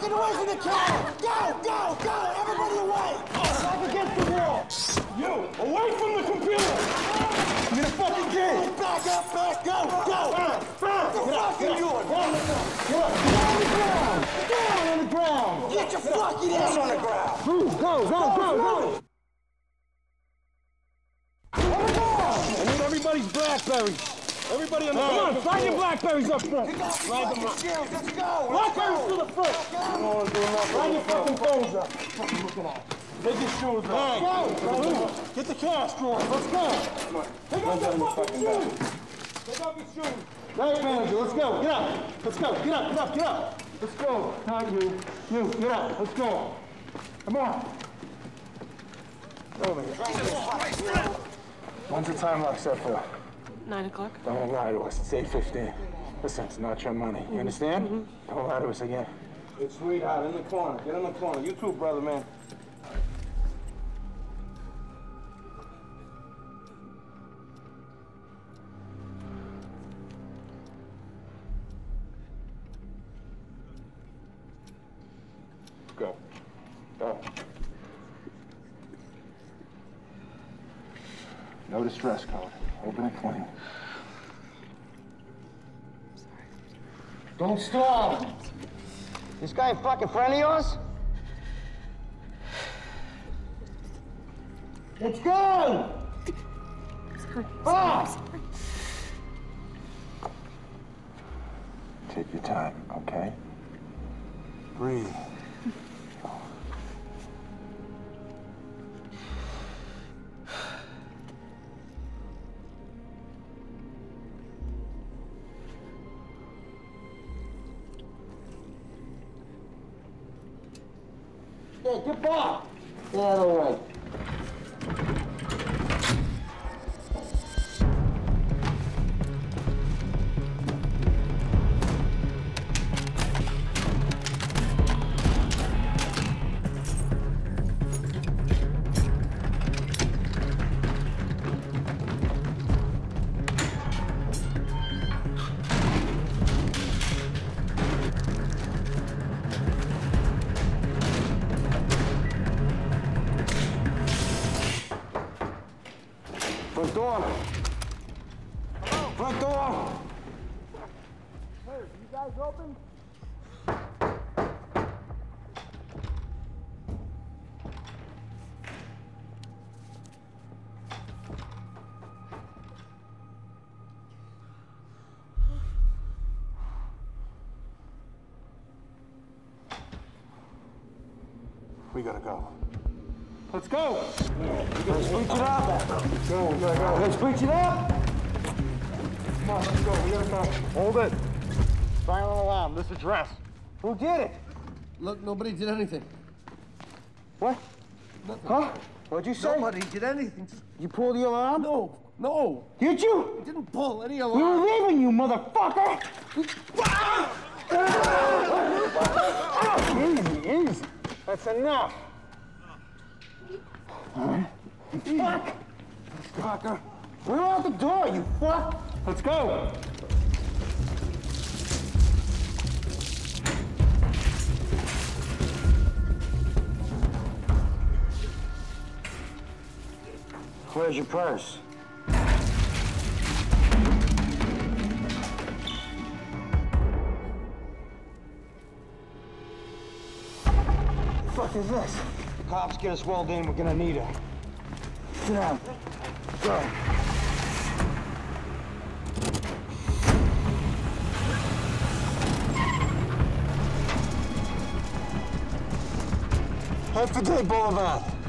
Get away from the car! Go, go, go! Everybody away! Up against the wall! You, away from the computer! I'm gonna fucking get it! Back up, back, go, go! What the fuck are you doing? Get on the ground! Get your fucking ass on the ground! Move, go! I need everybody's Blackberries. Everybody on the come on, slide your Blackberries up front. Slide them up. Let's go! Blackberries to the front. Slide your fucking phones up. Fucking looking at. Take your shoes off. Go! Get the cash drawers. Let's go. Take off your fucking shoes. Take off your shoes. Night manager, let's go. Get up. Let's go. Get up. Let's go. Not you. You, get up. Let's go. Come on. Over here. When's the time lock set for? 9 o'clock. Don't lie to us. It's 8:15. Listen, it's not your money. You understand? Don't lie to us again. Good sweetheart, in the corner. Get in the corner. You too, brother, man. Go. Go. Notice dress code. Open and clean. Sorry. Don't stall! This guy a fucking friend of yours? Let's go! Sorry. Ah! Take your time, okay? Breathe. Yeah, get back! The other way. Front door. Hello? Front door. Hey, you guys open? We gotta go. Let's go. Let's breach it up. Go, we gotta go. Let's breach it up. Come on, let's go. We gotta go. Hold it. Silent alarm. This address. Who did it? Look, nobody did anything. What? Nothing. Huh? What'd you say? Nobody did anything. Just, You pulled the alarm? no. Did you? I didn't pull any We were alarm. leaving you, motherfucker! Easy. That's enough. All right. You fuck! Fucker. We're out the door, you fuck! Let's go. Where's your purse? What the fuck is this? Cops get us walled in, we're gonna need her. Sit down. Go. Head for Day Boulevard.